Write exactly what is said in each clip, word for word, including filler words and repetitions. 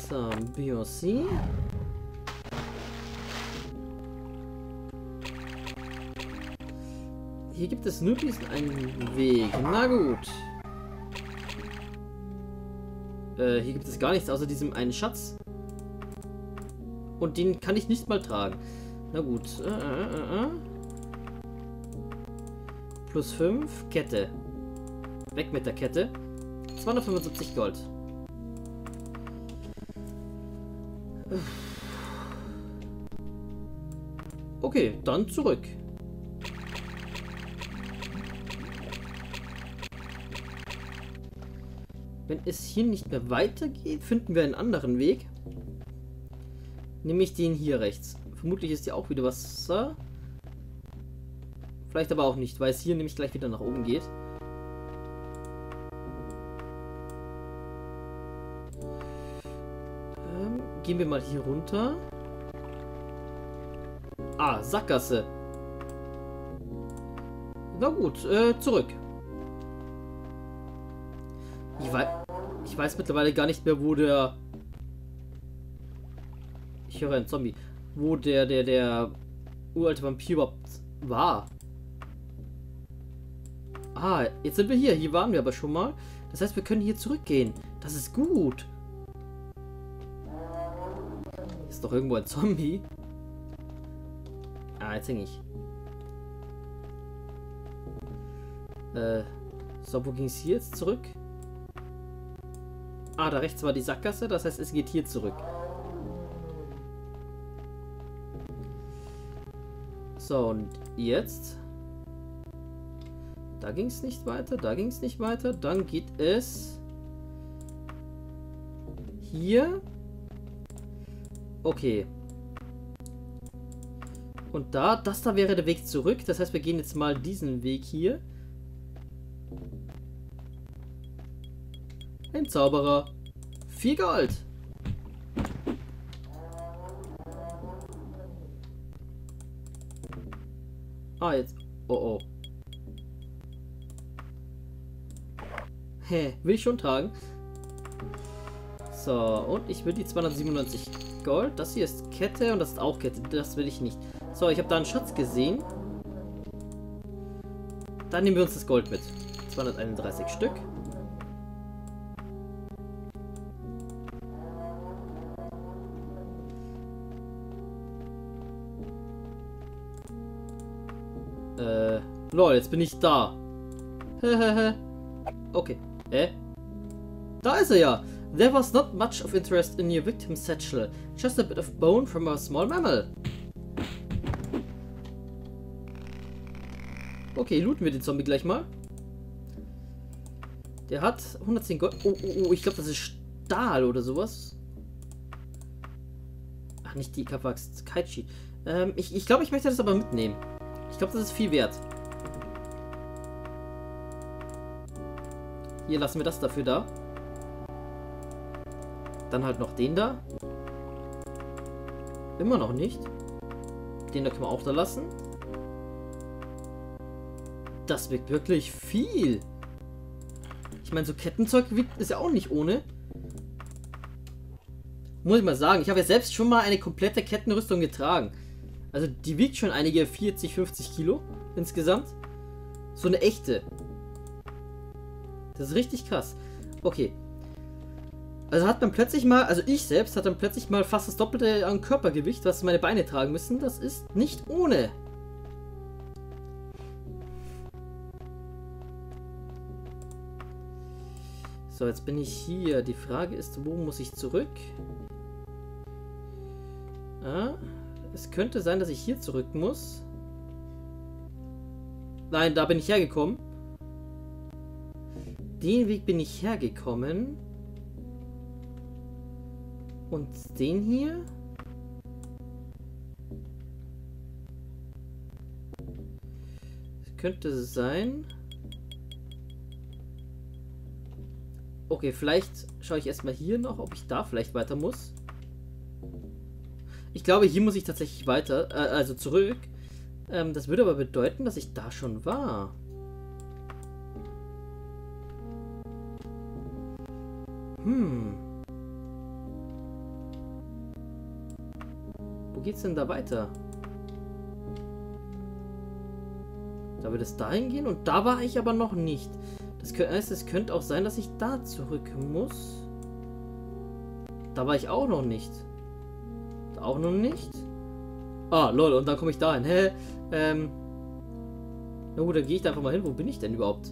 So, Beyoncé. Hier gibt es nur diesen einen Weg. Na gut. Äh, hier gibt es gar nichts außer diesem einen Schatz. Und den kann ich nicht mal tragen. Na gut. Äh, äh, äh. Plus fünf. Kette. Weg mit der Kette. zweihundertfünfundsiebzig Gold. Okay, dann zurück. Wenn es hier nicht mehr weitergeht, finden wir einen anderen Weg. Nämlich den hier rechts. Vermutlich ist hier auch wieder Wasser. Vielleicht aber auch nicht, weil es hier nämlich gleich wieder nach oben geht. Ähm, gehen wir mal hier runter. Ah, Sackgasse. Na gut, äh, zurück. Ich weiß, ich weiß mittlerweile gar nicht mehr, wo der... Ich höre einen Zombie. Wo der, der, der uralte Vampir überhaupt war. Ah, jetzt sind wir hier. Hier waren wir aber schon mal. Das heißt, wir können hier zurückgehen. Das ist gut. Ist doch irgendwo ein Zombie. Ah, jetzt hänge ich. Äh, so, wo ging es hier jetzt zurück? Ah, da rechts war die Sackgasse. Das heißt, es geht hier zurück. So, und jetzt? Da ging es nicht weiter, da ging es nicht weiter. Dann geht es hier. Okay. Und da, das da wäre der Weg zurück. Das heißt, wir gehen jetzt mal diesen Weg hier. Ein Zauberer. Vier Gold. Ah, jetzt. Oh, oh. Hä, will ich schon tragen? So, und ich will die zweihundertsiebenundneunzig Gold. Das hier ist Kette und das ist auch Kette. Das will ich nicht. So, ich habe da einen Schatz gesehen. Dann nehmen wir uns das Gold mit. zweihunderteinunddreißig Stück. Äh, lol, jetzt bin ich da. Okay. Äh? Da ist er ja. There was not much of interest in your victim's satchel. Just a bit of bone from a small mammal. Okay, looten wir den Zombie gleich mal. Der hat hundertzehn Gold. Oh, oh, oh, ich glaube, das ist Stahl oder sowas. Ach, nicht die Kapax. Kaichi. Ähm, ich, ich glaube, ich möchte das aber mitnehmen. Ich glaube, das ist viel wert. Hier lassen wir das dafür da. Dann halt noch den da. Immer noch nicht. Den da können wir auch da lassen. Das wirkt wirklich viel. Ich meine, so Kettenzeug wiegt ist ja auch nicht ohne. Muss ich mal sagen, ich habe ja selbst schon mal eine komplette Kettenrüstung getragen. Also die wiegt schon einige vierzig, fünfzig Kilo insgesamt. So eine echte. Das ist richtig krass. Okay. Also hat man plötzlich mal, also ich selbst hat dann plötzlich mal fast das Doppelte an Körpergewicht, was meine Beine tragen müssen. Das ist nicht ohne. So, jetzt bin ich hier. Die Frage ist, wo muss ich zurück? Ah, es könnte sein, dass ich hier zurück muss. Nein, da bin ich hergekommen. Den Weg bin ich hergekommen. Und den hier? Das könnte sein. Okay, vielleicht schaue ich erstmal hier noch, ob ich da vielleicht weiter muss. Ich glaube, hier muss ich tatsächlich weiter, äh, also zurück. Ähm, das würde aber bedeuten, dass ich da schon war. Hm. geht's denn da weiter? Da wird es dahin gehen und da war ich aber noch nicht. Das könnte, es könnte auch sein, dass ich da zurück muss. Da war ich auch noch nicht. Da auch noch nicht. Ah, lol, und dann komme ich dahin. Hä? Ähm. Na gut, dann gehe ich da einfach mal hin. Wo bin ich denn überhaupt?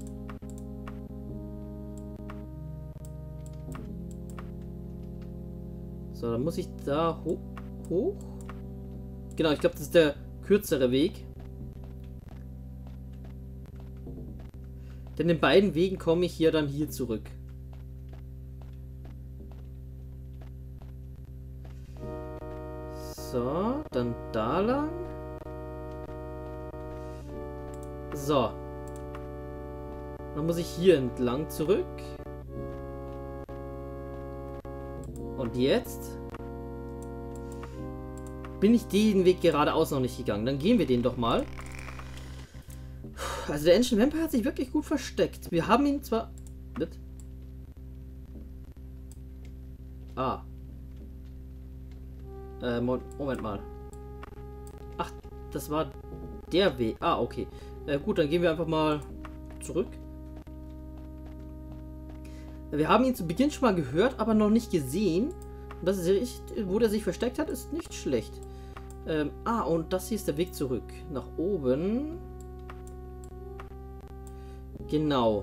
So, dann muss ich da ho hoch. Genau, ich glaube, das ist der kürzere Weg. Denn in beiden Wegen komme ich hier dann hier zurück. So, dann da lang. So. Dann muss ich hier entlang zurück. Und jetzt bin ich den Weg geradeaus noch nicht gegangen. Dann gehen wir den doch mal. Also der Ancient Vampire hat sich wirklich gut versteckt. Wir haben ihn zwar... Ah. Äh, Moment mal. Ach, das war der Weg. Ah, okay. Äh, gut, dann gehen wir einfach mal zurück. Wir haben ihn zu Beginn schon mal gehört, aber noch nicht gesehen. Und das ist echt, wo der sich versteckt hat, ist nicht schlecht. Ähm, ah, und das hier ist der Weg zurück. Nach oben. Genau.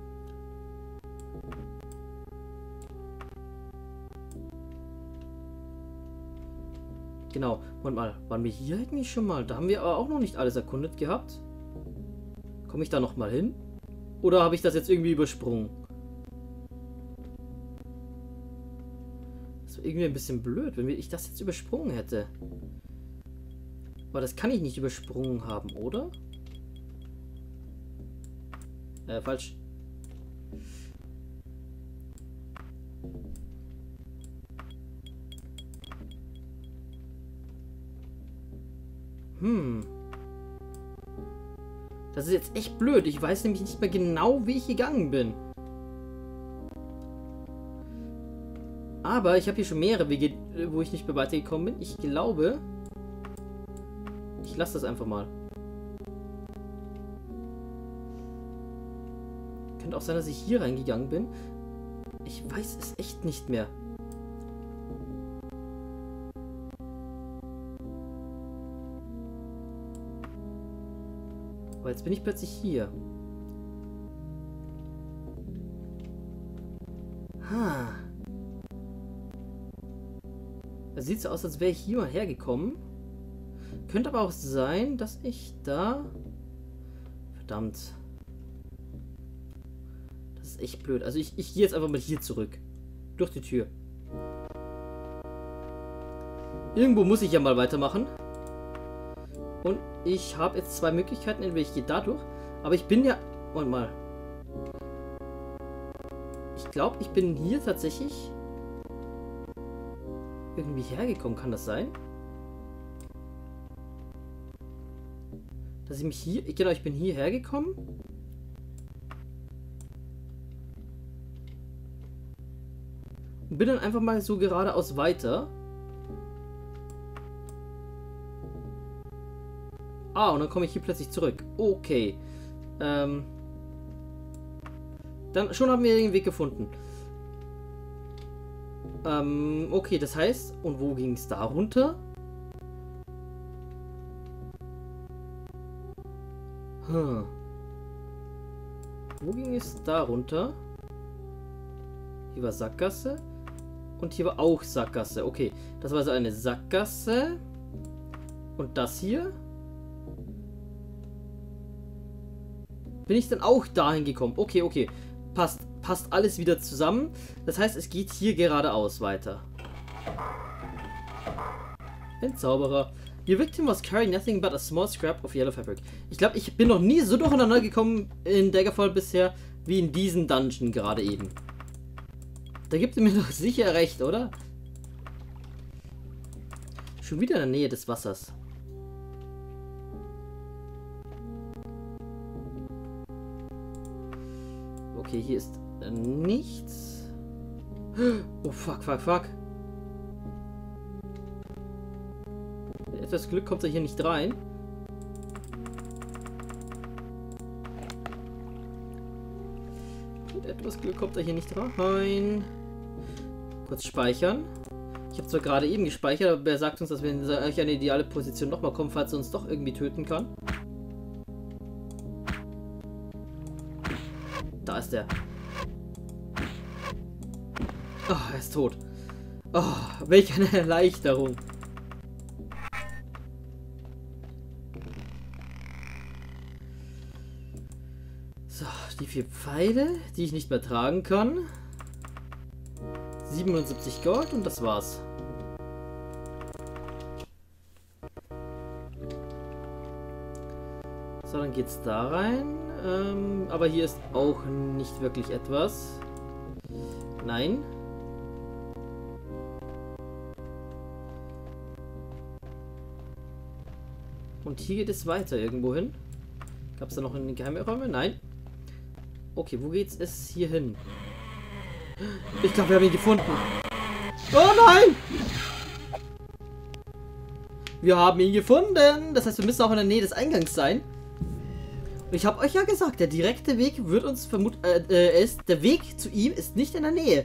Genau. Moment mal, waren wir hier eigentlich schon mal? Da haben wir aber auch noch nicht alles erkundet gehabt. Komme ich da noch mal hin? Oder habe ich das jetzt irgendwie übersprungen? Das wäre irgendwie ein bisschen blöd, wenn ich das jetzt übersprungen hätte. Aber das kann ich nicht übersprungen haben, oder? Äh, falsch. Hm. Das ist jetzt echt blöd. Ich weiß nämlich nicht mehr genau, wie ich gegangen bin. Aber ich habe hier schon mehrere Wege, wo ich nicht mehr weitergekommen bin. Ich glaube... Ich lasse das einfach mal. Könnte auch sein, dass ich hier reingegangen bin. Ich weiß es echt nicht mehr. Aber jetzt bin ich plötzlich hier. Ha. Es sieht so aus, als wäre ich hier mal hergekommen. Könnte aber auch sein, dass ich da... Verdammt. Das ist echt blöd. Also ich, ich gehe jetzt einfach mal hier zurück. Durch die Tür. Irgendwo muss ich ja mal weitermachen. Und ich habe jetzt zwei Möglichkeiten. Entweder ich gehe da durch. Aber ich bin ja... Moment mal. Ich glaube, ich bin hier tatsächlich... irgendwie hergekommen. Kann das sein? Dass ich mich hier... Genau, ich bin hierher gekommen. Und bin dann einfach mal so geradeaus weiter. Ah, und dann komme ich hier plötzlich zurück. Okay. Ähm... Dann schon haben wir den Weg gefunden. Ähm, okay, das heißt... Und wo ging es da runter? Hm. Wo ging es da runter? Hier war Sackgasse. Und hier war auch Sackgasse. Okay, das war also eine Sackgasse. Und das hier? Bin ich dann auch dahin gekommen? Okay, okay. Passt, passt alles wieder zusammen. Das heißt, es geht hier geradeaus weiter. Ein Zauberer. Your victim was carrying nothing but a small scrap of yellow fabric. Ich glaube, ich bin noch nie so durcheinander gekommen in Daggerfall bisher, wie in diesem Dungeon gerade eben. Da gibt ihr mir doch sicher recht, oder? Schon wieder in der Nähe des Wassers. Okay, hier ist nichts. Oh, fuck, fuck, fuck. Mit das Glück kommt er hier nicht rein. Mit etwas Glück kommt er hier nicht rein. Kurz speichern. Ich habe zwar gerade eben gespeichert, aber er sagt uns, dass wir in eine ideale Position nochmal kommen, falls er uns doch irgendwie töten kann. Da ist er. Oh, er ist tot. Oh, welch eine Erleichterung. So, die vier Pfeile, die ich nicht mehr tragen kann. siebenundsiebzig Gold und das war's. So, dann geht's da rein. Ähm, aber hier ist auch nicht wirklich etwas. Nein. Und hier geht es weiter irgendwo hin. Gab es da noch eine geheime Räume? Nein. Okay, wo geht's es hier hin? Ich glaube, wir haben ihn gefunden. Oh nein! Wir haben ihn gefunden. Das heißt, wir müssen auch in der Nähe des Eingangs sein. Und ich habe euch ja gesagt, der direkte Weg wird uns vermuten, äh, äh, ist, der Weg zu ihm ist nicht in der Nähe.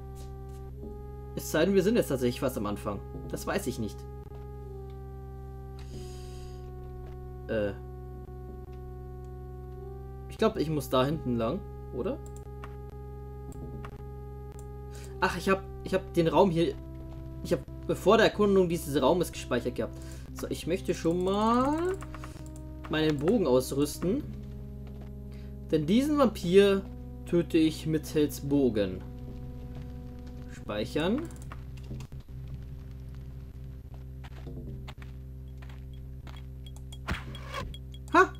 Es sei denn, wir sind jetzt tatsächlich fast am Anfang. Das weiß ich nicht. Äh. Ich glaube, ich muss da hinten lang, oder? Ach, ich habe ich hab den Raum hier... Ich habe bevor der Erkundung dieses Raumes gespeichert gehabt. So, ich möchte schon mal meinen Bogen ausrüsten. Denn diesen Vampir töte ich mittels Bogen. Speichern. Ha!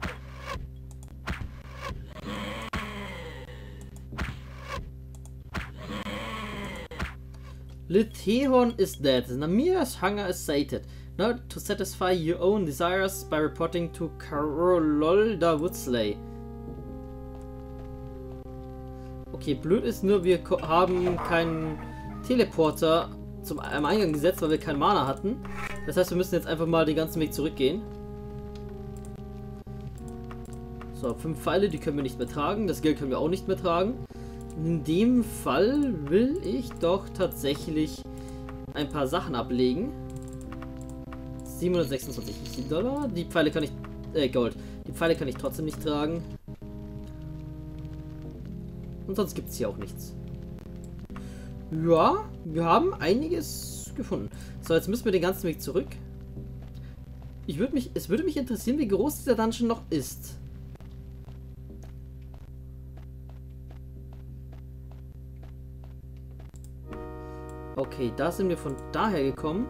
Lithehorn is dead. Namira's hunger is sated. Now to satisfy your own desires by reporting to Carololda Woodsley. Okay, blöd ist nur, wir haben keinen Teleporter zum am Eingang gesetzt, weil wir keinen Mana hatten. Das heißt, wir müssen jetzt einfach mal den ganzen Weg zurückgehen. So, fünf Pfeile, die können wir nicht mehr tragen. Das Geld können wir auch nicht mehr tragen. In dem Fall will ich doch tatsächlich ein paar Sachen ablegen. siebenhundertsechsundzwanzig Dollar. Die Pfeile kann ich... Äh, Gold. Die Pfeile kann ich trotzdem nicht tragen. Und sonst gibt es hier auch nichts. Ja, wir haben einiges gefunden. So, jetzt müssen wir den ganzen Weg zurück. Ich würde mich... Es würde mich interessieren, wie groß dieser Dungeon noch ist. Okay, da sind wir von daher gekommen.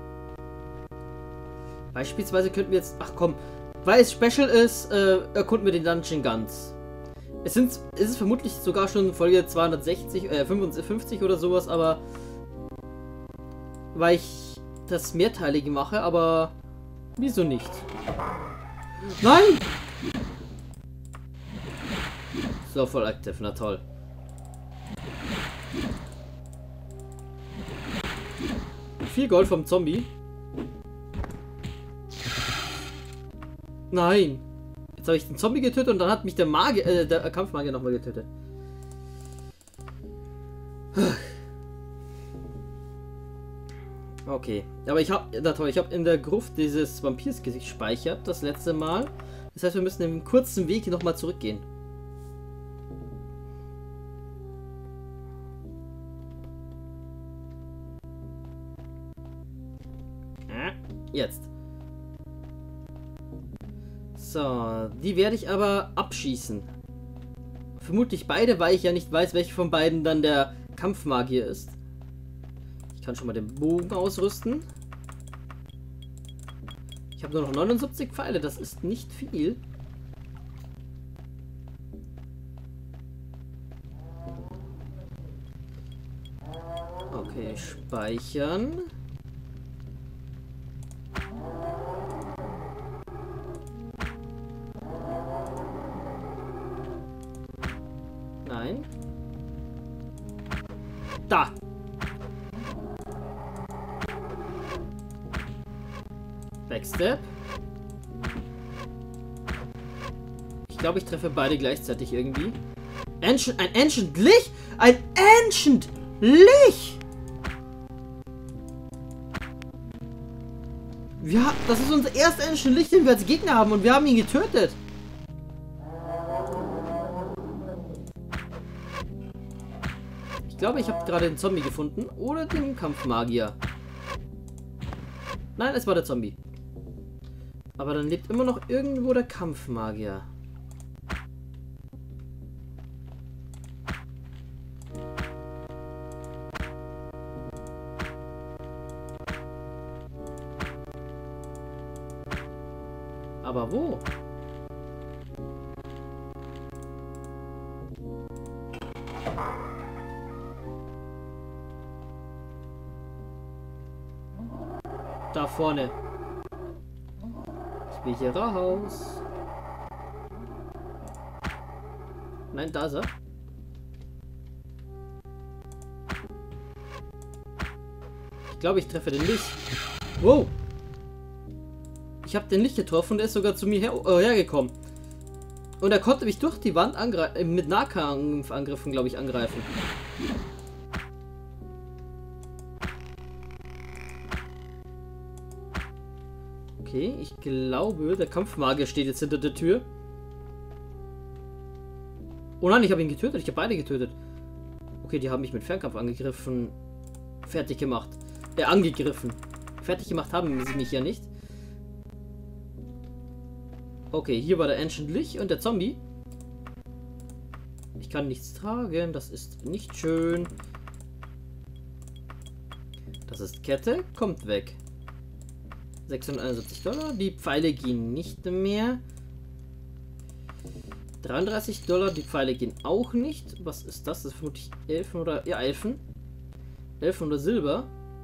Beispielsweise könnten wir jetzt... Ach komm, weil es Special ist, äh, erkunden wir den Dungeon ganz. Es sind, es ist vermutlich sogar schon Folge zweihundertsechzig, äh, fünfundfünfzig oder sowas, aber... Weil ich das Mehrteilige mache, aber... Wieso nicht? Nein! So, voll active, na toll. Viel Gold vom Zombie. Nein. Jetzt habe ich den Zombie getötet und dann hat mich der Magier, äh, der Kampfmagier nochmal getötet. Okay. Aber ich habe, na toll, ich habe in der Gruft dieses Vampirs gespeichert, das letzte Mal. Das heißt, wir müssen den kurzen Weg hier nochmal zurückgehen. Jetzt. So, die werde ich aber abschießen. Vermutlich beide, weil ich ja nicht weiß, welche von beiden dann der Kampfmagier ist. Ich kann schon mal den Bogen ausrüsten. Ich habe nur noch neunundsiebzig Pfeile, das ist nicht viel. Okay, speichern. Nein. Da. Weg. Backstep. Ich glaube, ich treffe beide gleichzeitig irgendwie. Ancient, ein Ancient Lich? Ein Ancient Lich! Ja, das ist unser erster Ancient Lich, den wir als Gegner haben und wir haben ihn getötet. Ich glaube, ich habe gerade den Zombie gefunden oder den Kampfmagier. Nein, es war der Zombie. Aber dann lebt immer noch irgendwo der Kampfmagier. Aber wo? Da vorne. Ich will hier raus. Nein, da ist er. Ich glaube, ich treffe den Licht. Wow. Ich habe den Licht getroffen und er ist sogar zu mir her äh, hergekommen. Und er konnte mich durch die Wand angreifen, mit Nahkampfangriffen, glaube ich, angreifen. Okay, ich glaube, der Kampfmagier steht jetzt hinter der Tür. Oh nein, ich habe ihn getötet. Ich habe beide getötet. Okay, die haben mich mit Fernkampf angegriffen. Fertig gemacht. Äh, angegriffen. Fertig gemacht haben sie mich ja nicht. Okay, hier war der Ancient Lich und der Zombie. Ich kann nichts tragen. Das ist nicht schön. Das ist Kette. Kommt weg. sechshunderteinundsiebzig Dollar. Die Pfeile gehen nicht mehr. dreiunddreißig Dollar. Die Pfeile gehen auch nicht. Was ist das? Das ist vermutlich Elfen oder... Ja, Elfen. Elfen oder Silber.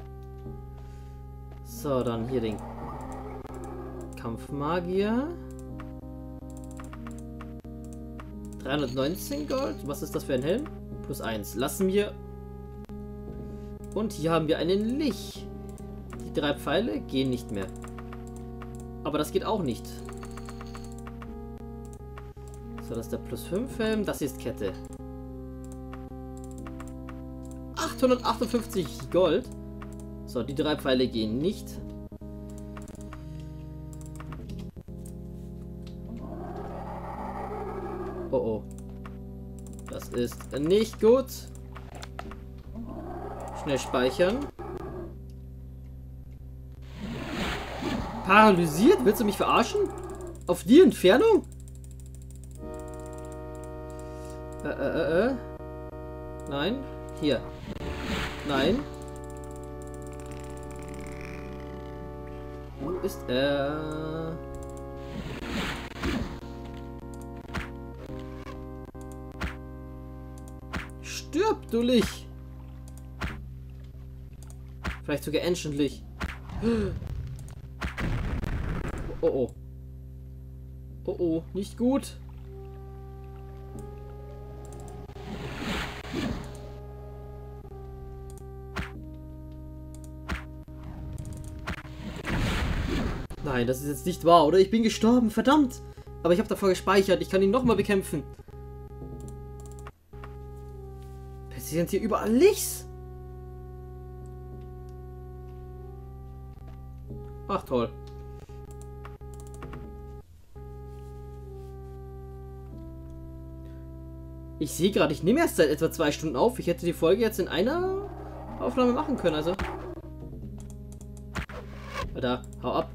So, dann hier den Kampfmagier. dreihundertneunzehn Gold. Was ist das für ein Helm? Plus eins. Lassen wir. Und hier haben wir einen Lich. Die drei Pfeile gehen nicht mehr. Aber das geht auch nicht. So, das ist der Plus fünf Helm. Das hier ist Kette. achthundertachtundfünfzig Gold. So, die drei Pfeile gehen nicht. Oh oh. Das ist nicht gut. Schnell speichern. Paralysiert? Willst du mich verarschen? Auf die Entfernung? Äh, äh, äh, äh. Nein. Hier. Nein. Wo ist er? Stirb, du Lich! Vielleicht sogar Ancient Lich. Oh oh. Oh oh, nicht gut. Nein, das ist jetzt nicht wahr, oder? Ich bin gestorben, verdammt! Aber ich habe davor gespeichert, ich kann ihn nochmal bekämpfen. Plötzlich sind hier überall Lichs. Ach toll. Ich sehe gerade, ich nehme erst seit etwa zwei Stunden auf. Ich hätte die Folge jetzt in einer Aufnahme machen können, also. Alter, hau ab.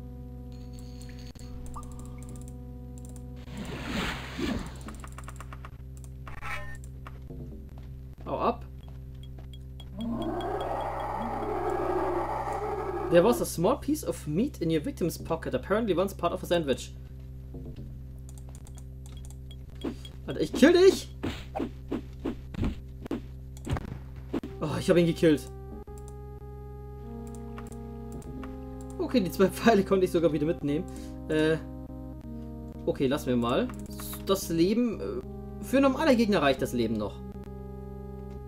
Hau ab. There was a small piece of meat in your victim's pocket, apparently once part of a sandwich. Alter, ich kill dich! Oh, ich habe ihn gekillt. Okay, die zwei Pfeile konnte ich sogar wieder mitnehmen. Äh, okay, lassen wir mal. Das Leben... Für normale Gegner reicht das Leben noch.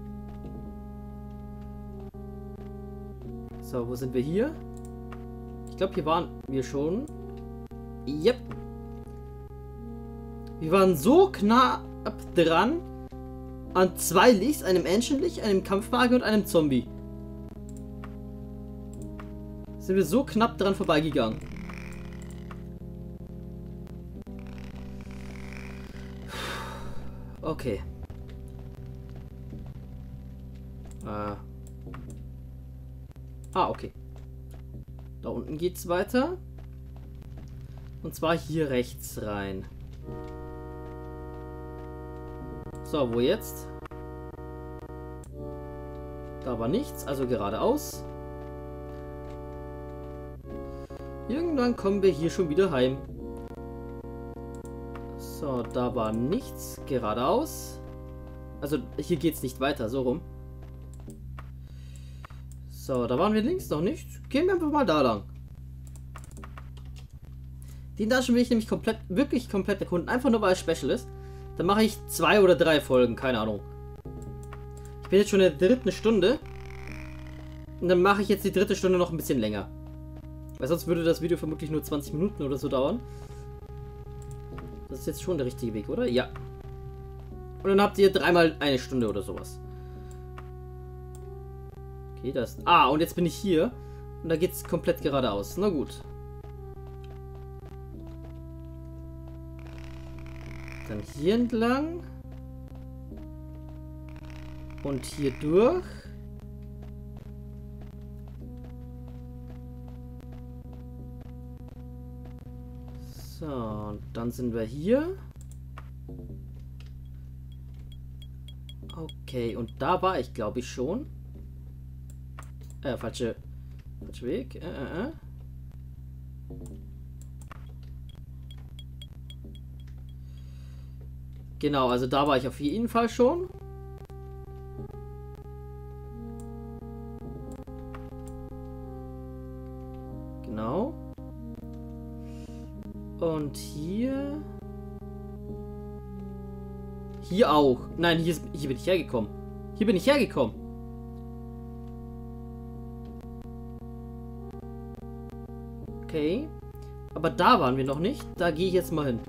So, wo sind wir hier? Ich glaube, hier waren wir schon. Yep. Wir waren so knapp dran an zwei Lichts, einem Ancient-Licht, einem Kampfmagier und einem Zombie. Sind wir so knapp dran vorbeigegangen. Okay. Äh. Ah, okay. Da unten geht's weiter. Und zwar hier rechts rein. So, wo jetzt? Da war nichts, also geradeaus. Irgendwann kommen wir hier schon wieder heim. So, da war nichts, geradeaus. Also, hier geht's nicht weiter, so rum. So, da waren wir links noch nicht. Gehen wir einfach mal da lang. Den Dungeon will ich nämlich komplett, wirklich komplett erkunden. Einfach nur, weil es special ist. Dann mache ich zwei oder drei Folgen, keine Ahnung. Ich bin jetzt schon in der dritten Stunde. Und dann mache ich jetzt die dritte Stunde noch ein bisschen länger. Weil sonst würde das Video vermutlich nur zwanzig Minuten oder so dauern. Das ist jetzt schon der richtige Weg, oder? Ja. Und dann habt ihr dreimal eine Stunde oder sowas. Okay, das... Ah, und jetzt bin ich hier. Und da geht es komplett geradeaus. Na gut. Dann hier entlang. Und hier durch. So, und dann sind wir hier. Okay, und da war ich, glaube ich, schon. Äh, falsche, falscher Weg. Äh, äh, äh. Genau, also da war ich auf jeden Fall schon. Genau. Und hier... Hier auch. Nein, hier, ist, hier bin ich hergekommen. Hier bin ich hergekommen. Okay. Aber da waren wir noch nicht. Da gehe ich jetzt mal hin.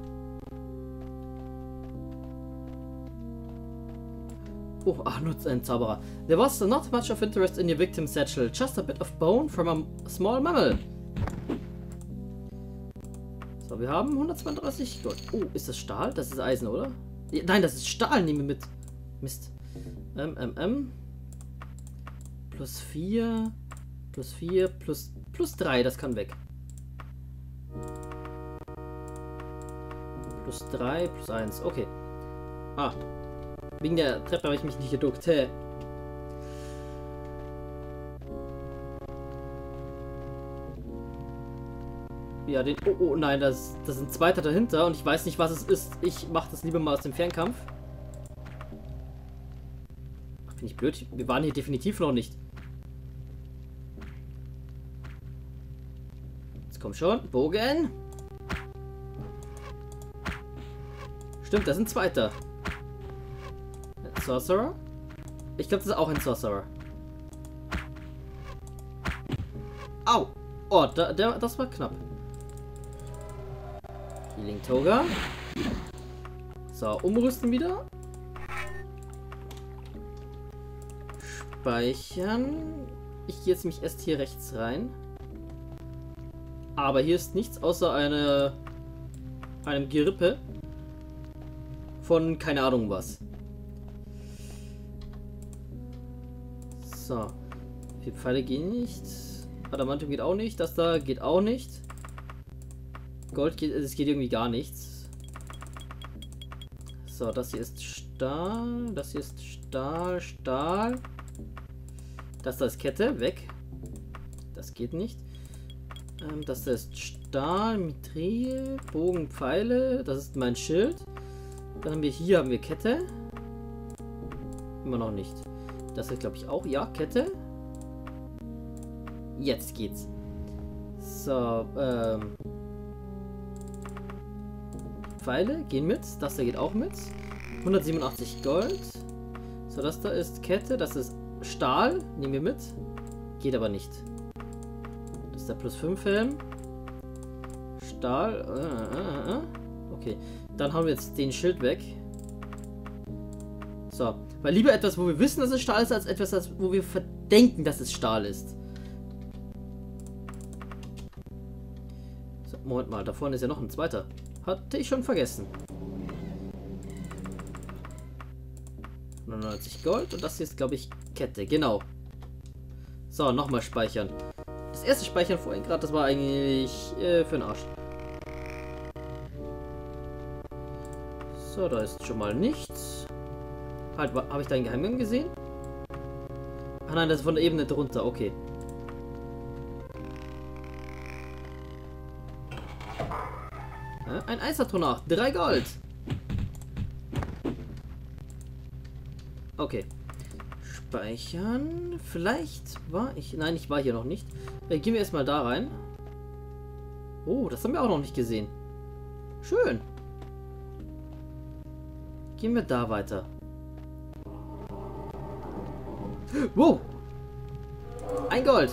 Oh, ach, nur ein Zauberer. There was not much of interest in your victim's satchel. Just a bit of bone from a small mammal. So, wir haben hundertzweiunddreißig Gold. Oh, ist das Stahl? Das ist Eisen, oder? Ja, nein, das ist Stahl. Nehmen wir mit. Mist. Ähm, ähm, ähm. Plus vier. Plus vier. Plus, plus drei. Das kann weg. Plus drei. Plus eins. Okay. Ah. Wegen der Treppe habe ich mich nicht geduckt. Hä? Ja, den... Oh, oh, nein, das, das ist ein zweiter dahinter und ich weiß nicht, was es ist. Ich mache das lieber mal aus dem Fernkampf. Ach, bin ich blöd? Wir waren hier definitiv noch nicht. Jetzt komm schon. Bogen. Stimmt, das ist ein zweiter. Sorcerer? Ich glaube, das ist auch ein Sorcerer. Au! Oh, da, der, das war knapp. Healing Toga. So, umrüsten wieder. Speichern. Ich gehe jetzt mich erst hier rechts rein. Aber hier ist nichts außer eine, einem Gerippe von keine Ahnung was. So. Vier Pfeile gehen nicht. Adamantium geht auch nicht. Das da geht auch nicht. Gold geht, es geht irgendwie gar nichts. So, das hier ist Stahl. Das hier ist Stahl, Stahl. Das da ist Kette, weg. Das geht nicht. Ähm, das da ist Stahl, Mithril, Bogen, Pfeile. Das ist mein Schild. Dann haben wir hier haben wir Kette. Immer noch nicht. Das ist, glaube ich, auch. Ja, Kette. Jetzt geht's. So, ähm. Pfeile gehen mit. Das da geht auch mit. hundertsiebenundachtzig Gold. So, das da ist Kette. Das ist Stahl. Nehmen wir mit. Geht aber nicht. Das ist der plus fünf Helm. Stahl. Äh, äh, äh. Okay, dann haben wir jetzt den Schild weg. So, weil lieber etwas, wo wir wissen, dass es Stahl ist, als etwas, wo wir verdenken, dass es Stahl ist. So, Moment mal, da vorne ist ja noch ein zweiter. Hatte ich schon vergessen. neunundneunzig Gold und das hier ist, glaube ich, Kette. Genau. So, nochmal speichern. Das erste Speichern vorhin gerade, das war eigentlich äh, für den Arsch. So, da ist schon mal nichts. Halt, habe ich da einen Geheimgang gesehen? Ah nein, das ist von der Ebene drunter, okay. Ja, ein Eisatronach, drei Gold. Okay. Speichern. Vielleicht war ich... Nein, ich war hier noch nicht. Äh, gehen wir erstmal da rein. Oh, das haben wir auch noch nicht gesehen. Schön. Gehen wir da weiter. Wow. Ein Gold.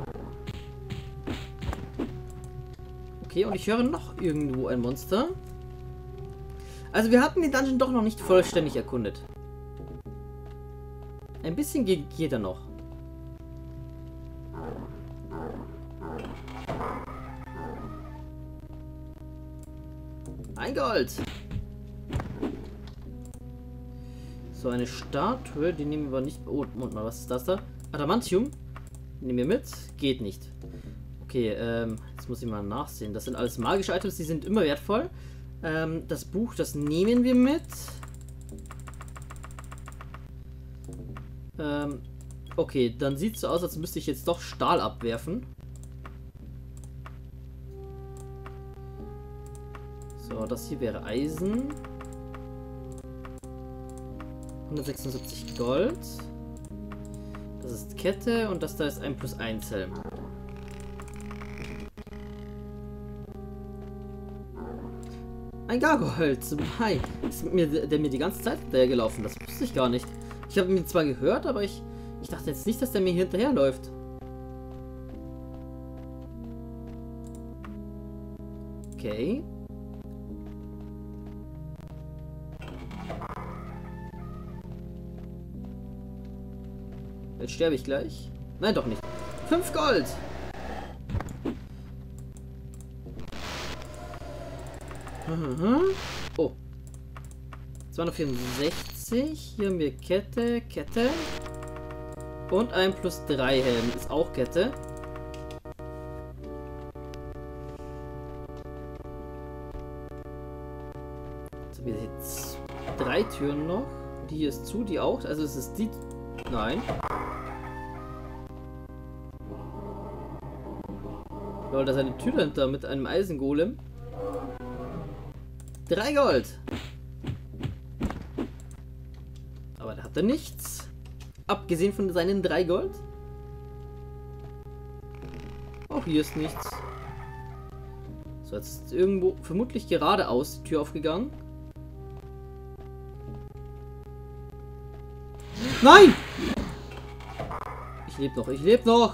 Okay, und ich höre noch irgendwo ein Monster. Also wir hatten den Dungeon doch noch nicht vollständig erkundet. Ein bisschen ge geht er noch. Ein Gold. So, eine Statue, die nehmen wir nicht... Oh, Moment mal, was ist das da? Adamantium. Nehmen wir mit. Geht nicht. Okay, ähm, jetzt muss ich mal nachsehen. Das sind alles magische Items, die sind immer wertvoll. Ähm, das Buch, das nehmen wir mit. Ähm, okay, dann sieht es so aus, als müsste ich jetzt doch Stahl abwerfen. So, das hier wäre Eisen. hundertsechsundsiebzig Gold. Das ist Kette und das da ist ein plus eins Helm. Ein Gargold. Hi. Ist mit mir, der mir die ganze Zeit hinterher gelaufen. Das wusste ich gar nicht. Ich habe ihn zwar gehört, aber ich, ich dachte jetzt nicht, dass der mir hinterherläuft. Okay. Jetzt sterbe ich gleich. Nein, doch nicht. fünf Gold. Oh. zweihundertvierundsechzig. Hier haben wir Kette, Kette. Und ein plus drei Helm. Ist auch Kette. Jetzt haben wir jetzt drei Türen noch. Die hier ist zu, die auch. Also es ist die... Nein. Lol, da ist eine Tür dahinter mit einem Eisengolem. Drei Gold. Aber da hat er nichts. Abgesehen von seinen drei Gold. Auch hier ist nichts. So, jetzt ist irgendwo vermutlich geradeaus die Tür aufgegangen. Nein! Ich lebe noch, ich lebe noch!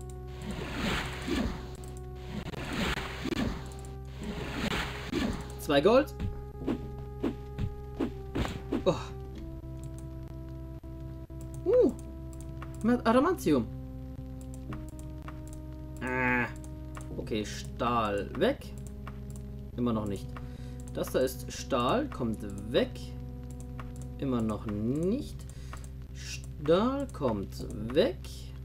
Zwei Gold. Oh. Uh. Mit Adamantium. Ah. Okay, Stahl weg. Immer noch nicht. Das da ist Stahl, kommt weg. Immer noch nicht. Stahl kommt weg.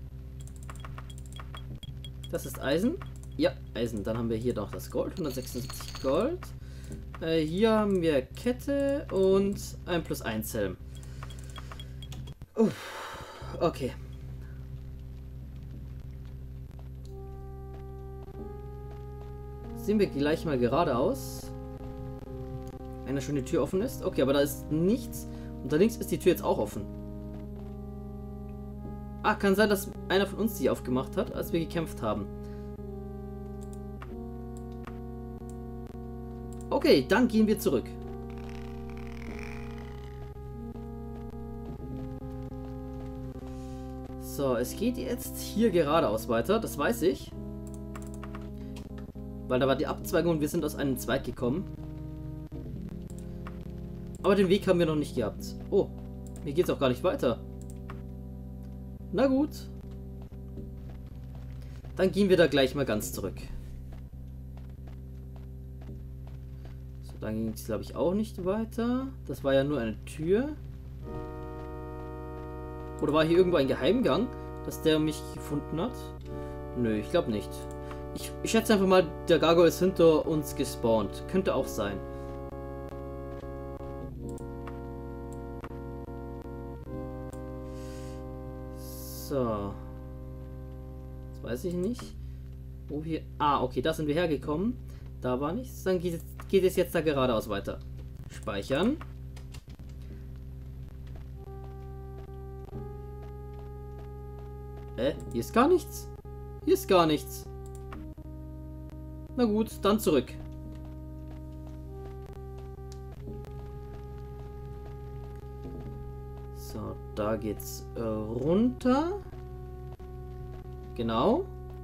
Das ist Eisen. Ja, Eisen. Dann haben wir hier noch das Gold. hundertsechsundsiebzig Gold. Äh, hier haben wir Kette und ein plus eins Helm. Uff, okay. Sehen wir gleich mal geradeaus. Wenn schon die Tür offen ist. Okay, aber da ist nichts. Und da links ist die Tür jetzt auch offen. Ah, kann sein, dass einer von uns die aufgemacht hat, als wir gekämpft haben. Okay, dann gehen wir zurück. So, es geht jetzt hier geradeaus weiter, das weiß ich. Weil da war die Abzweigung und wir sind aus einem Zweig gekommen. Aber den Weg haben wir noch nicht gehabt. Oh, hier geht's auch gar nicht weiter. Na gut. Dann gehen wir da gleich mal ganz zurück. So, dann ging es, glaube ich, auch nicht weiter. Das war ja nur eine Tür. Oder war hier irgendwo ein Geheimgang, dass der mich gefunden hat? Nö, ich glaube nicht. Ich, ich schätze einfach mal, der Gargoyle ist hinter uns gespawnt. Könnte auch sein. So. Das weiß ich nicht. Wo wir... Ah, okay, da sind wir hergekommen. Da war nichts. Dann geht es, geht es jetzt da geradeaus weiter. Speichern. Äh, hier ist gar nichts. Hier ist gar nichts. Na gut, dann zurück. So, da geht's äh, runter. Genau.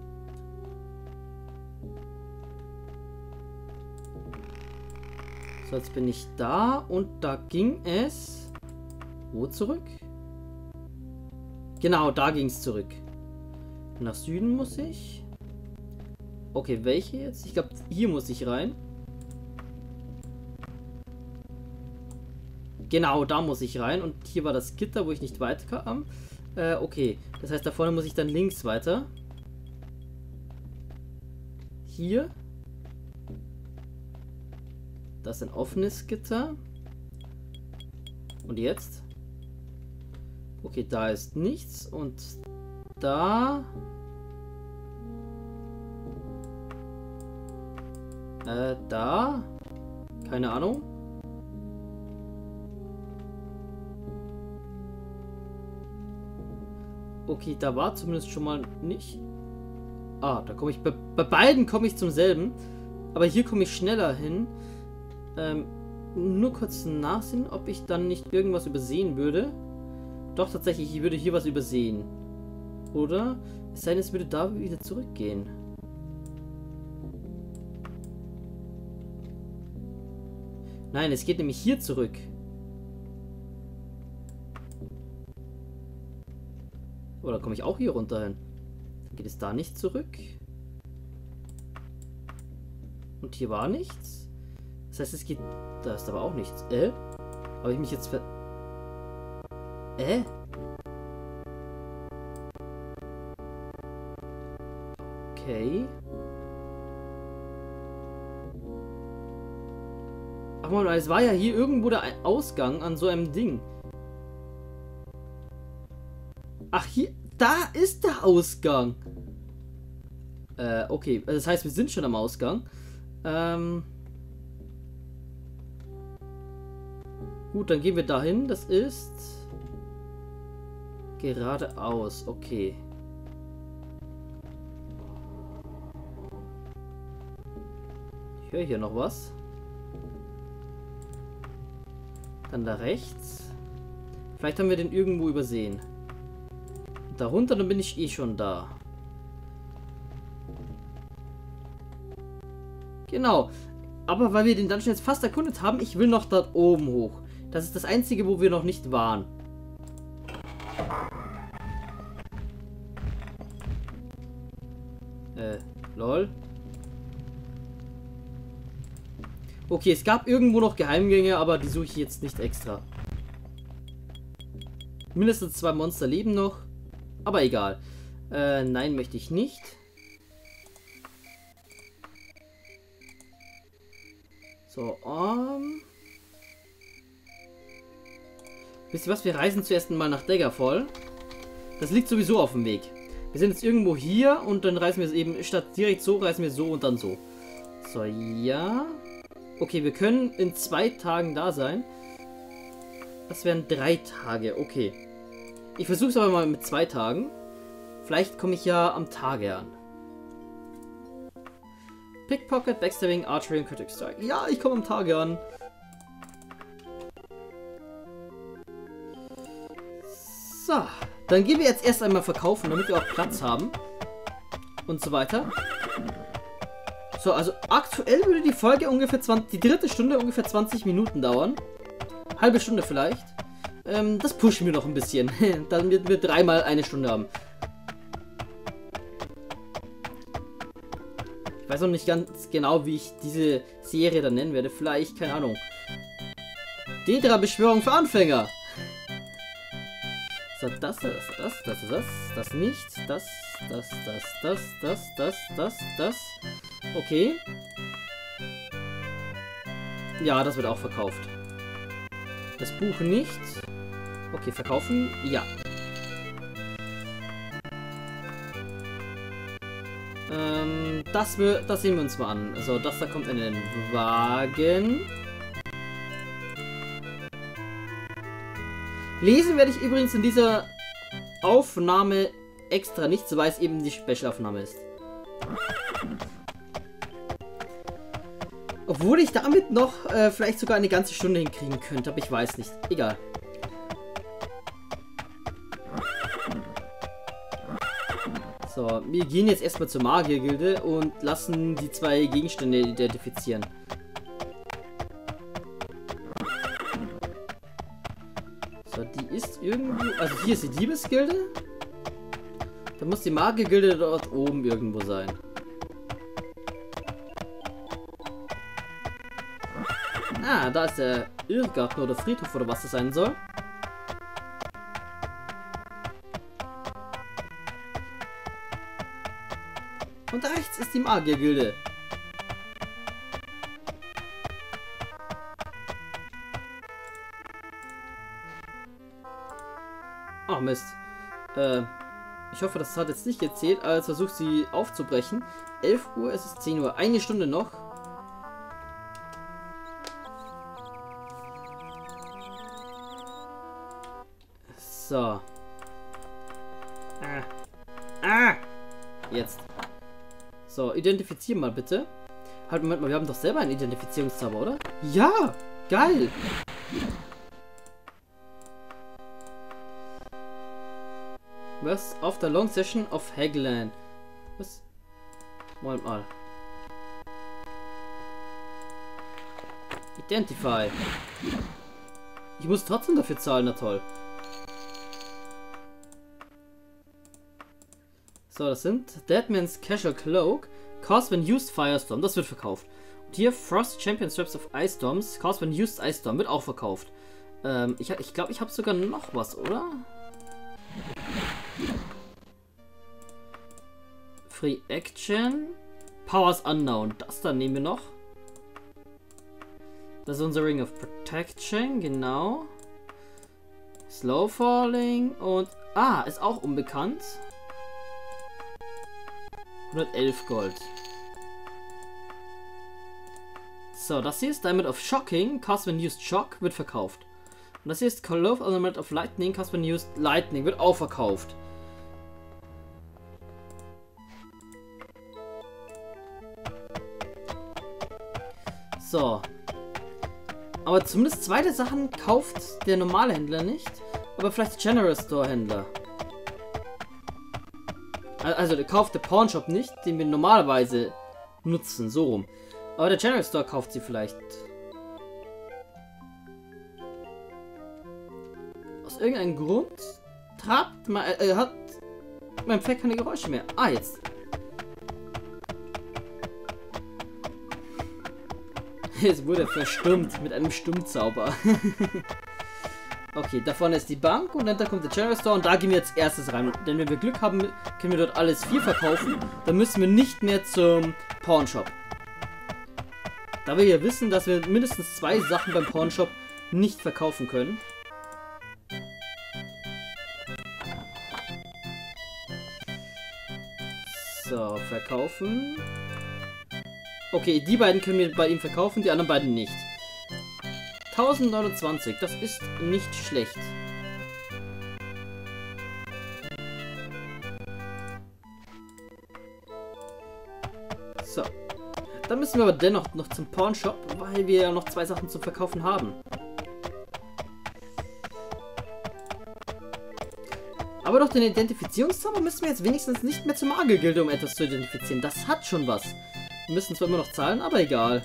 So, jetzt bin ich da und da ging es... Wo zurück? Genau, da ging es zurück. Nach Süden muss ich. Okay, welche jetzt? Ich glaube, hier muss ich rein. Genau, da muss ich rein. Und hier war das Gitter, wo ich nicht weiterkam. Äh, okay. Das heißt, da vorne muss ich dann links weiter. Hier. Das ist ein offenes Gitter. Und jetzt? Okay, da ist nichts. Und da... Äh, da? Keine Ahnung. Okay, da war zumindest schon mal nicht. Ah, da komme ich... Bei, bei beiden komme ich zum selben. Aber hier komme ich schneller hin. Ähm, nur kurz nachsehen, ob ich dann nicht irgendwas übersehen würde. Doch, tatsächlich, ich würde hier was übersehen. Oder? Es sei denn, es würde da wieder zurückgehen. Nein, es geht nämlich hier zurück. Oder komme ich auch hier runter hin? Dann geht es da nicht zurück. Und hier war nichts. Das heißt, es geht... Da ist aber auch nichts. Äh? Habe ich mich jetzt ver... Äh? Okay. Ach man, es war ja hier irgendwo der Ausgang an so einem Ding. Ach, hier... Da ist der Ausgang. Äh, okay. Das heißt, wir sind schon am Ausgang. Ähm... Gut, dann gehen wir dahin. Das ist... Geradeaus. Okay. Ich höre hier noch was. Dann da rechts. Vielleicht haben wir den irgendwo übersehen. Darunter, dann bin ich eh schon da. Genau. Aber weil wir den Dungeon jetzt fast erkundet haben, ich will noch dort oben hoch. Das ist das Einzige, wo wir noch nicht waren. Äh, lol. Okay, es gab irgendwo noch Geheimgänge, aber die suche ich jetzt nicht extra. Mindestens zwei Monster leben noch. Aber egal. Äh, nein, möchte ich nicht. So, um... Wisst ihr was? Wir reisen zuerst mal nach Daggerfall. Das liegt sowieso auf dem Weg. Wir sind jetzt irgendwo hier und dann reisen wir es eben, statt direkt so, reisen wir so und dann so. So, ja. Okay, wir können in zwei Tagen da sein. Das wären drei Tage, okay. Ich versuche es aber mal mit zwei Tagen. Vielleicht komme ich ja am Tage an. Pickpocket, Backstabbing, Archery und Critic Strike. Ja, ich komme am Tage an. So, dann gehen wir jetzt erst einmal verkaufen, damit wir auch Platz haben. Und so weiter. So, also aktuell würde die Folge ungefähr zwanzig, die dritte Stunde ungefähr zwanzig Minuten dauern. Halbe Stunde vielleicht. Ähm, das pushen wir noch ein bisschen, damit wir dreimal eine Stunde haben. Ich weiß noch nicht ganz genau, wie ich diese Serie dann nennen werde. Vielleicht, keine Ahnung. Dedra-Beschwörung für Anfänger. So, das, das, das, das, das, das nicht. Das, das, das, das, das, das, das, das. Okay. Ja, das wird auch verkauft. Das Buch nicht. Okay, verkaufen. Ja. Ähm, das, wir, das sehen wir uns mal an. Also, das da kommt in den Wagen. Lesen werde ich übrigens in dieser Aufnahme extra nicht, weil es eben die Special-Aufnahme ist. Obwohl ich damit noch äh, vielleicht sogar eine ganze Stunde hinkriegen könnte, aber ich weiß nicht. Egal. So, wir gehen jetzt erstmal zur Magiergilde und lassen die zwei Gegenstände identifizieren. So, die ist irgendwo... Also hier ist die Diebesgilde. Da muss die Magiergilde dort oben irgendwo sein. Ah, da ist der Irrgarten oder Friedhof oder was das sein soll. Und da rechts ist die Magiergilde. Oh Mist. Äh, ich hoffe, das hat jetzt nicht gezählt, als versucht sie aufzubrechen. elf Uhr, es ist zehn Uhr. Eine Stunde noch. So. Ah. Ah! Jetzt. So, identifizieren mal bitte. Halt, Moment mal, wir haben doch selber einen Identifizierungszauber, oder? Ja! Geil! Was? After long session of Hagland. Was? Moment mal. Identify. Ich muss trotzdem dafür zahlen, na toll. So, das sind Deadman's Casual Cloak, Cost when used Firestorm, das wird verkauft. Und hier Frost Champion Straps of Ice Storms, Cost when used Ice Storm, wird auch verkauft. Ähm, ich glaube, ich, glaub, ich habe sogar noch was, oder? Free Action, Powers Unknown, das dann nehmen wir noch. Das ist unser Ring of Protection, genau. Slow Falling und... Ah, ist auch unbekannt. hundertelf Gold. So, das hier ist Diamond of Shocking, Cast when used Shock, wird verkauft. Und das hier ist Call of Element of Lightning, Cast when used Lightning, wird auch verkauft. So. Aber zumindest zweite Sachen kauft der normale Händler nicht, aber vielleicht der General Store Händler. Also der kauft der Pawnshop nicht, den wir normalerweise nutzen, so rum. Aber der General Store kauft sie vielleicht. Aus irgendeinem Grund trabt man, äh, hat mein Pferd keine Geräusche mehr. Ah, jetzt. Jetzt wurde er verstummt mit einem Stummzauber. Okay, da vorne ist die Bank und dann da kommt der General Store und da gehen wir jetzt erstes rein. Denn wenn wir Glück haben, können wir dort alles vier verkaufen. Dann müssen wir nicht mehr zum Pawnshop. Da wir ja wissen, dass wir mindestens zwei Sachen beim Pawnshop nicht verkaufen können. So, verkaufen. Okay, die beiden können wir bei ihm verkaufen, die anderen beiden nicht. tausendneunundzwanzig, das ist nicht schlecht. So. Dann müssen wir aber dennoch noch zum Pawnshop, weil wir ja noch zwei Sachen zu verkaufen haben. Aber durch den Identifizierungszauber müssen wir jetzt wenigstens nicht mehr zur Magiergilde, um etwas zu identifizieren. Das hat schon was. Wir müssen zwar immer noch zahlen, aber egal.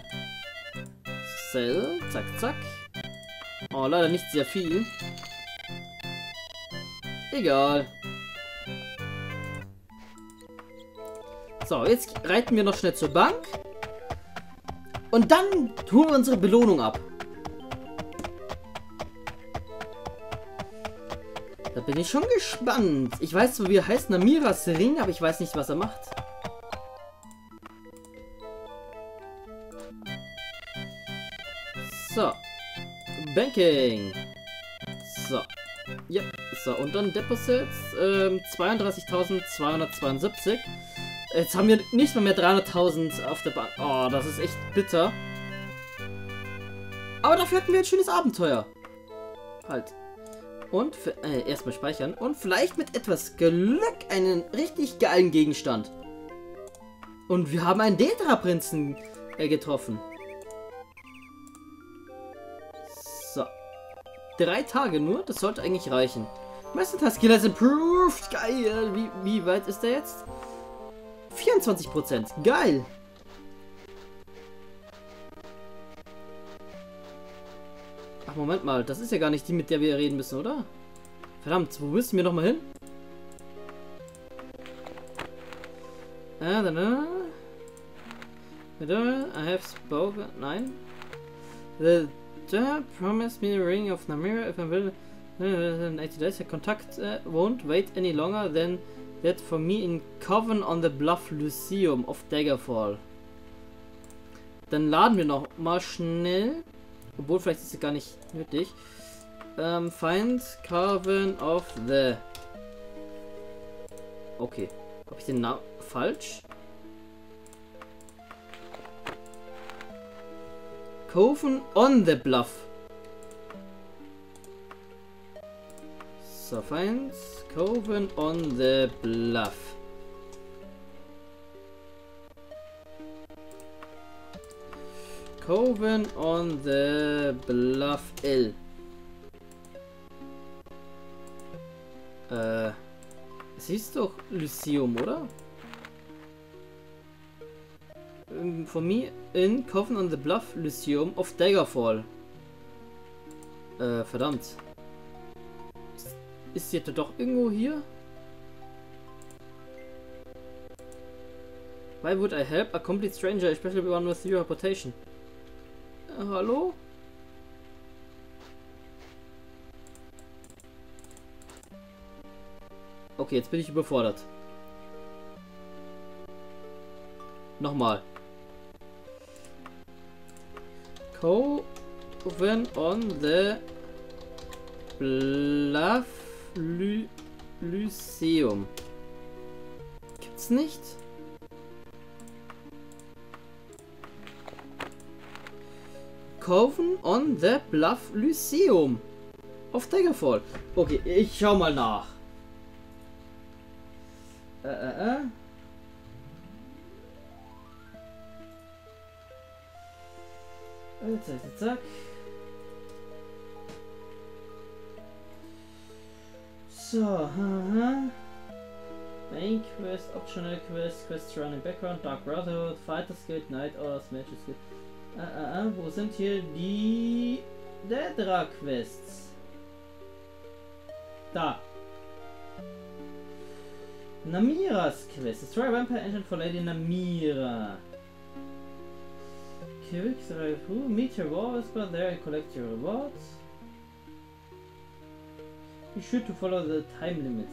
Sell, zack, zack. Oh, leider nicht sehr viel. Egal. So, jetzt reiten wir noch schnell zur Bank. Und dann tun wir unsere Belohnung ab. Da bin ich schon gespannt. Ich weiß zwar, wie er heißt, Namiras Ring, aber ich weiß nicht, was er macht. So. Banking. So. Ja. So, und dann Deposits. Ähm, zweiunddreißigtausendzweihundertzweiundsiebzig. Jetzt haben wir nicht mal mehr dreihunderttausend auf der Bank. Oh, das ist echt bitter. Aber dafür hatten wir ein schönes Abenteuer. Halt. Und für, äh, erstmal speichern. Und vielleicht mit etwas Glück einen richtig geilen Gegenstand. Und wir haben einen Detra-Prinzen äh, getroffen. So. Drei Tage nur, das sollte eigentlich reichen. Meister Skill has improved. Geil. Wie, wie weit ist der jetzt? vierundzwanzig Prozent. Geil. Ach, Moment mal. Das ist ja gar nicht die, mit der wir reden müssen, oder? Verdammt, wo müssen wir nochmal hin? Ah, da, da. I have spoken. Nein. The, the promised me the ring of Namira if I will in eighty days. The contact uh, won't wait any longer than that for me in Coven on the Bluff Lyceum of Daggerfall. Dann laden wir noch mal schnell. Obwohl, vielleicht ist es gar nicht nötig. Ähm, find Coven of the... Okay. Habe ich den Namen falsch? Coven on the Bluff. So, find Coven on the Bluff. Coven on the Bluff L. Äh, es hieß doch Lyceum, oder? Um, for me in Coven on the Bluff Lyceum of Daggerfall. Äh, verdammt. Ist, ist jetzt doch irgendwo hier? Why would I help a complete stranger, especially one with your reputation? Äh, hallo? Okay, jetzt bin ich überfordert. Nochmal. Coven on the Bluff Ly Lyceum. Gibt's nicht? Coven on the Bluff Lyceum auf Daggerfall. Okay, ich schau mal nach. Äh, äh, äh. Zack, zack. So, haha. Main Quest, Optional Quest, Quests Running Background, Dark Brotherhood, Fighters Guild, Night Orders, Mages Guild. Äh, äh, äh, wo sind hier die Dedra Quests? Da. Namiras Quest. Destroy Vampire Engine for Lady Namira. Quick drive through. Meet your war whisper there and collect your rewards. Be sure to follow the time limits.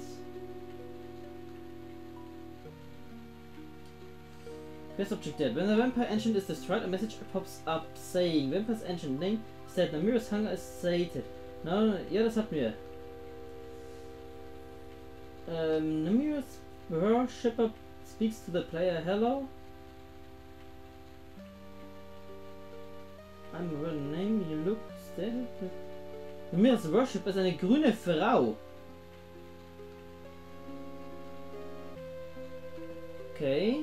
Quest objective. When the Vampire Engine is destroyed, a message pops up saying Vampire's Engine name said Namira's hunger is sated. No, ja, das hatten wir. Um, Namira's worshipper speaks to the player. Hello. I'm a real name. You look steady. Namira's worshipper ist eine grüne Frau. Okay.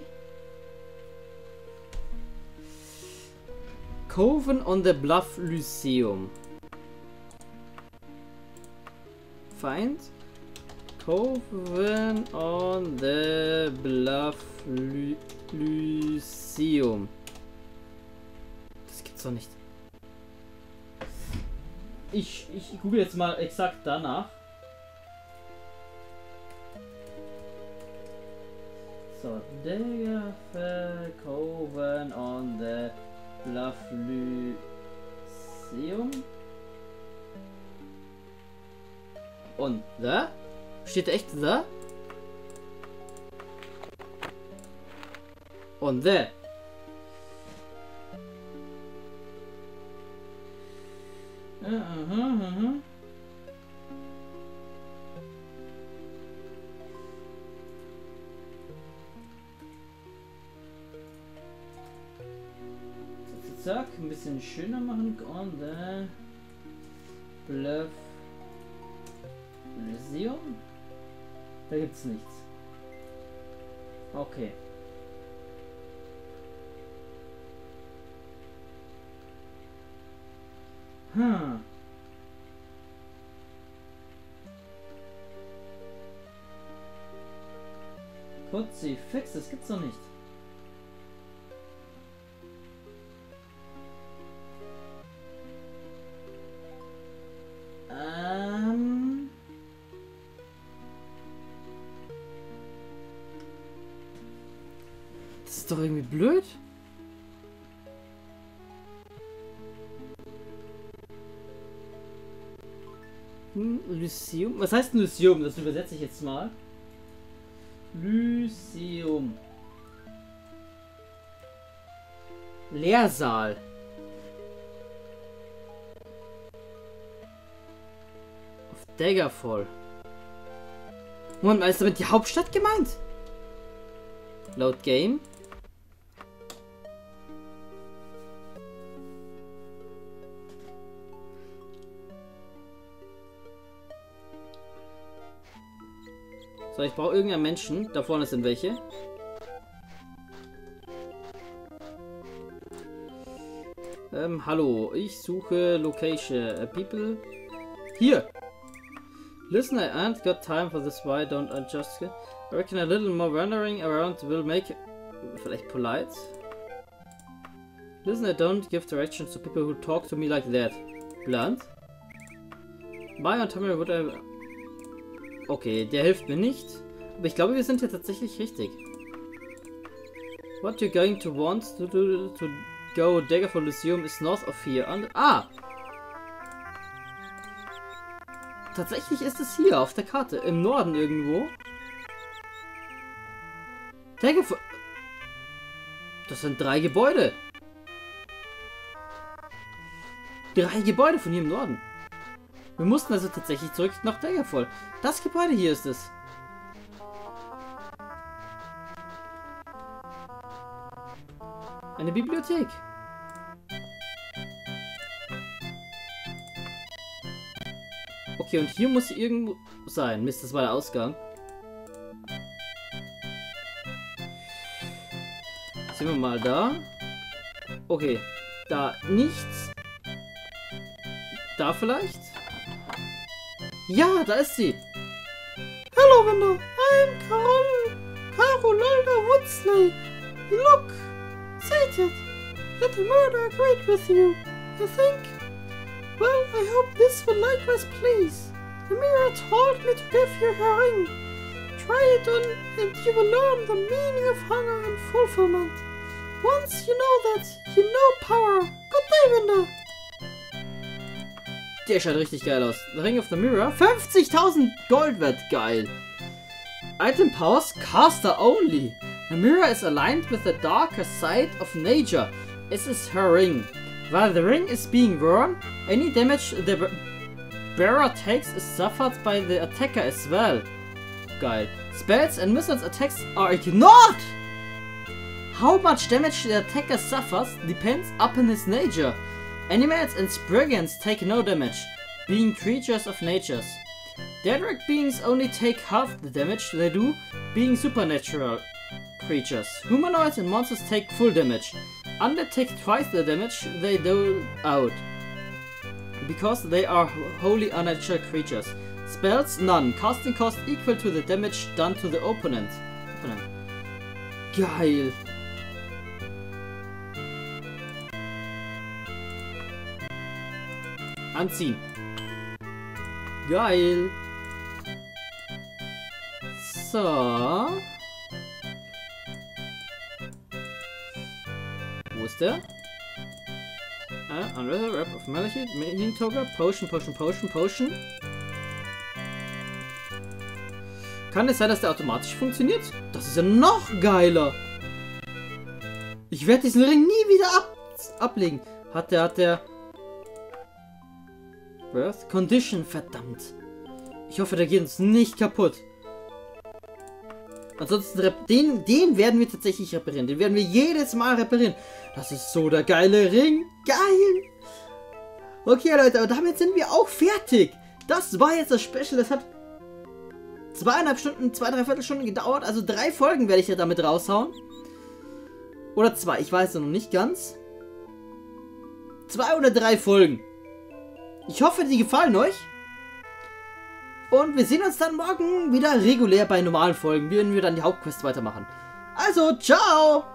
Coven on the Bluff Lyceum. Find Coven on the Bluff Ly Lyceum. Das gibt's doch nicht. Ich, ich google jetzt mal exakt danach. So, Daggerfell Coven on the Bluff Lyceum. Und the? Steht echt the? Und the. Uh, uh, uh, uh. Zack, ein bisschen schöner machen. On the Bluff Lyceum? Da gibt's nichts. Okay. Hm. Kurzi, fix, das gibt's doch nicht. Ähm. Das ist doch irgendwie blöd. Hm, Lyceum? Was heißt Lyceum? Das übersetze ich jetzt mal. Lyceum. Lehrsaal. Auf Daggerfall. Moment mal, ist damit die Hauptstadt gemeint? Laut Game. So, ich brauche irgendeinen Menschen. Da vorne sind welche. Ähm, hallo. Ich suche Location. Uh, people. Hier. Listen, I ain't got time for this. Why don't I just... I reckon a little more wandering around will make... Vielleicht polite. Listen, I don't give directions to people who talk to me like that. Blunt. Why on time would I... Okay, der hilft mir nicht. Aber ich glaube, wir sind hier tatsächlich richtig. What you're going to want to do to go Daggerfall Lyceum is north of here. And, ah! Tatsächlich ist es hier auf der Karte. Im Norden irgendwo. Daggerfall... Das sind drei Gebäude. Drei Gebäude von hier im Norden. Wir mussten also tatsächlich zurück nach Daggerfall. Das Gebäude hier ist es. Eine Bibliothek. Okay, und hier muss sie irgendwo sein. Mist, das war der Ausgang. Sind wir mal da. Okay, da nichts. Da vielleicht? Ja, da ist sie. Hello, Wanda. I'm Carol. Carolina Woodsley. Look. Seated. Let the murder agreed with you. I think. Well, I hope this will likewise please. The mirror told me to give you her ring. Try it on and you will learn the meaning of hunger and fulfillment. Once you know that, you know power. Good day, Wanda. Der schaut richtig geil aus. The Ring of the Mirror. fünfzigtausend Gold wert. Geil. Item Powers. Caster only. The mirror is aligned with the darker side of nature. It is her ring. While the ring is being worn, any damage the bearer takes is suffered by the attacker as well. Geil. Spells and wizards attacks are ignored. How much damage the attacker suffers depends upon his nature. Animals and Spriggans take no damage, being creatures of natures. Daedric beings only take half the damage they do, being supernatural creatures. Humanoids and monsters take full damage. Undead take twice the damage they do out, because they are wholly unnatural creatures. Spells? None. Casting cost equal to the damage done to the opponent. opponent. Geil. Anziehen. Geil. So. Wo ist der? Uh, Unreal Rap of Malachite, Mini Toga, Potion, Potion, Potion, Potion. Kann es sein, dass der automatisch funktioniert? Das ist ja noch geiler. Ich werde diesen Ring nie wieder ab ablegen. Hat der, hat der... Birth Condition, verdammt. Ich hoffe, der geht uns nicht kaputt. Ansonsten, den, den werden wir tatsächlich reparieren. Den werden wir jedes Mal reparieren. Das ist so der geile Ring. Geil. Okay, Leute, aber damit sind wir auch fertig. Das war jetzt das Special. Das hat zweieinhalb Stunden, zwei, drei Viertelstunden gedauert. Also drei Folgen werde ich ja damit raushauen. Oder zwei, ich weiß noch nicht ganz. Zwei oder drei Folgen. Ich hoffe, die gefallen euch. Und wir sehen uns dann morgen wieder regulär bei normalen Folgen, wenn wir dann die Hauptquest weitermachen. Also, ciao!